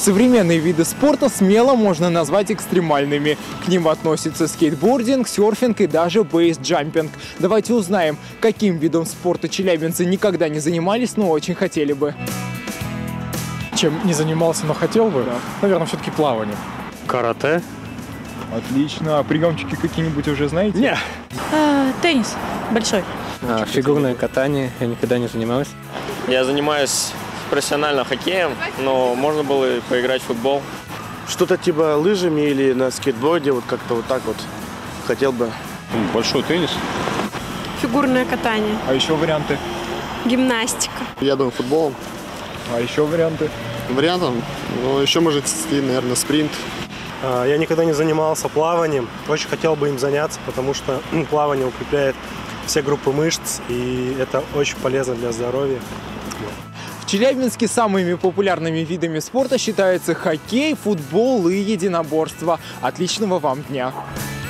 Современные виды спорта смело можно назвать экстремальными. К ним относятся скейтбординг, серфинг и даже бейсджампинг. Давайте узнаем, каким видом спорта челябинцы никогда не занимались, но очень хотели бы. Чем не занимался, но хотел бы? Да. Наверное, все-таки плавание. Карате? Отлично. А приемчики какие-нибудь уже знаете? Не. Теннис большой. Фигурное катание. Я никогда не занимался. Я занимаюсь профессионально хоккеем, но можно было и поиграть в футбол. Что-то типа лыжами или на скейтборде, вот как-то вот так вот хотел бы. Большой теннис. Фигурное катание. А еще варианты? Гимнастика. Я думаю, футболом. А еще варианты? Вариантом, ну, еще может идти, наверное, спринт. Я никогда не занимался плаванием. Очень хотел бы им заняться, потому что плавание укрепляет все группы мышц, и это очень полезно для здоровья. В Челябинске самыми популярными видами спорта считаются хоккей, футбол и единоборство. Отличного вам дня!